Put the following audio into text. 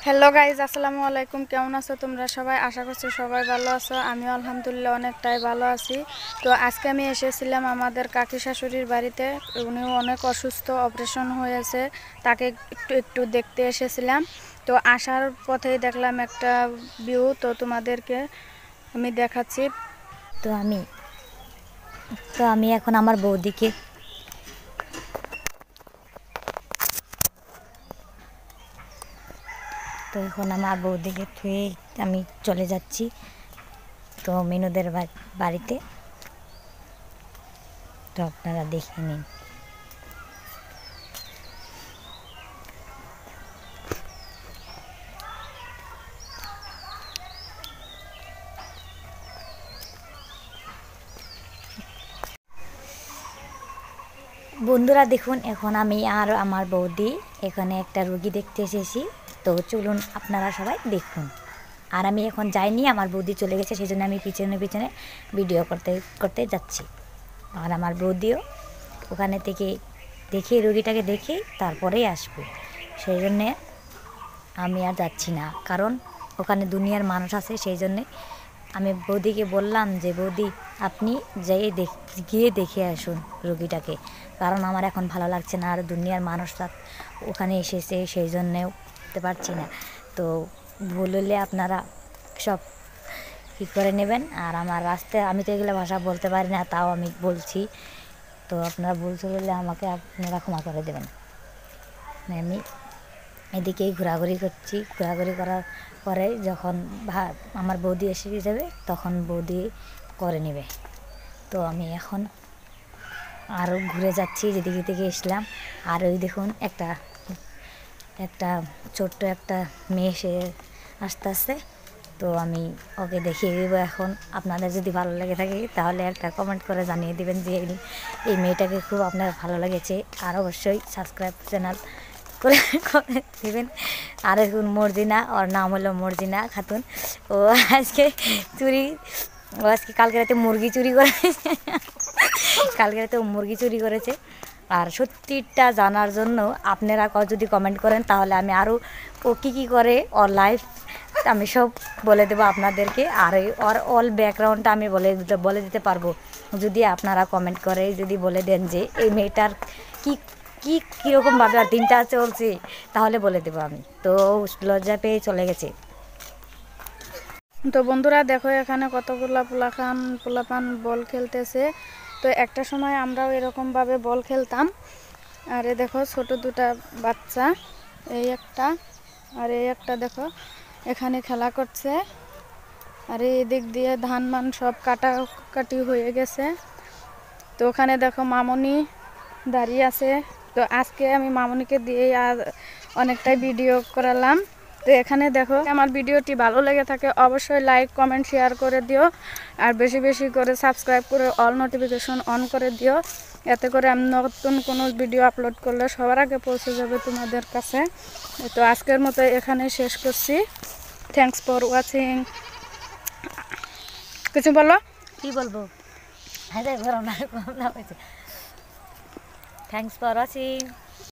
Hello guys, আসসালামু আলাইকুম। কেমন আছো তোমরা সবাই? আশা করছি সবাই ভালো আছো। আমিও আলহামদুলিল্লাহ অনেকটাই ভালো আছি। তো আজকে আমি এসেছিলাম আমাদের কাকি শাশুড়ির বাড়িতে। উনিও অনেক অসুস্থ, অপারেশন হয়েছে, তাকে একটু একটু দেখতে এসেছিলাম। তো আসার পথেই দেখলাম একটা ভিউ, তো তোমাদেরকে আমি দেখাচ্ছি। তো আমি এখন আমার বৌদিকে থুয়ে আমি চলে যাচ্ছি তো মিনুদের বাড়িতে। তো আপনারা দেখে নিন। বন্ধুরা দেখুন, এখন আমি আর আমার বৌদি এখানে একটা রুগী দেখতে এসেছি। তো চলুন আপনারা সবাই দেখুন। আর আমি এখন যাইনি, আমার বৌদি চলে গেছে, সেই জন্য আমি পিছনে পিছনে ভিডিও করতে করতে যাচ্ছি। আর আমার বৌদিও ওখানে থেকে দেখে রুগীটাকে দেখে তারপরেই আসবে, সেই জন্যে আমি আর যাচ্ছি না, কারণ ওখানে দুনিয়ার মানুষ আছে। সেই জন্যে আমি বৌদিকে বললাম যে বৌদি আপনি গিয়ে দেখে আসুন রুগীটাকে, কারণ আমার এখন ভালো লাগছে না, আর দুনিয়ার মানুষরা ওখানে এসেছে, সেই জন্যেও করতে পারছি না। তো ভুল হলে আপনারা সব ঠিক করে নেবেন। আর আমার রাস্তায় আমি তো এগুলো ভাষা বলতে পারি না, তাও আমি বলছি। তো আপনারা ভুল হলে আমাকে আপনারা ক্ষমা করে দেবেন। আমি এদিকেই ঘোরাঘুরি করছি। ঘোরাঘুরি করার পরে যখন আমার বৌদি এসে যাবে তখন বৌদি করে নেবে। তো আমি এখন আরও ঘুরে যাচ্ছি, যেদিকে থেকে এসলাম। আর ওই দেখুন একটা ছোট্ট একটা মেয়ে সে আস্তে আস্তে। তো আমি ওকে দেখিয়ে দেবো এখন। আপনাদের যদি ভালো লেগে থাকে তাহলে একটা কমেন্ট করে জানিয়ে দেবেন যে এই মেয়েটাকে খুব আপনার ভালো লেগেছে। আর অবশ্যই সাবস্ক্রাইব চ্যানেল করে দেবেন। আর এখন মর্জিনা, ওর নাম হলো মর্জিনা খাতুন। ও আজকে কালকে রাতে মুরগি চুরি চুরি করেছে। আর সত্যিটা জানার জন্য আপনারা যদি কমেন্ট করেন তাহলে আমি আরও ও কী করে ওর লাইফ আমি সব বলে দেবো আপনাদেরকে। আর ওর অল ব্যাকগ্রাউন্ডটা আমি বলে দিতে পারবো যদি আপনারা কমেন্ট করে যদি বলে দেন যে এই মেয়েটার কীরকমভাবে আর দিনটা চলছে, তাহলে বলে দেবো আমি। তো লজ্জা পেয়ে চলে গেছে। তো বন্ধুরা দেখো, এখানে কতগুলা পোলাপান বল খেলতেছে। তো একটা সময় আমরাও এরকমভাবে বল খেলতাম। আর এ দেখো ছোট দুটা বাচ্চা, এই একটা আর এই একটা, দেখো এখানে খেলা করছে। আর এই দিক দিয়ে ধান মান সব কাটাকাটি হয়ে গেছে। তো ওখানে দেখো মামনি দাঁড়িয়ে আছে। তো আজকে আমি মামনিকে দিয়ে আর অনেকটাই ভিডিও করালাম। তো এখানে দেখো, আমার ভিডিওটি ভালো লেগে থাকে অবশ্যই লাইক কমেন্ট শেয়ার করে দিও। আর বেশি বেশি করে সাবস্ক্রাইব করে অল নোটিফিকেশন অন করে দিও, এতে করে আমি নতুন কোনো ভিডিও আপলোড করলে সবার আগে পৌঁছে যাবে তোমাদের কাছে। তো আজকের মতো এখানে শেষ করছি। Thanks for watching. কিছু বলো? কী বলবো? Thanks for watching.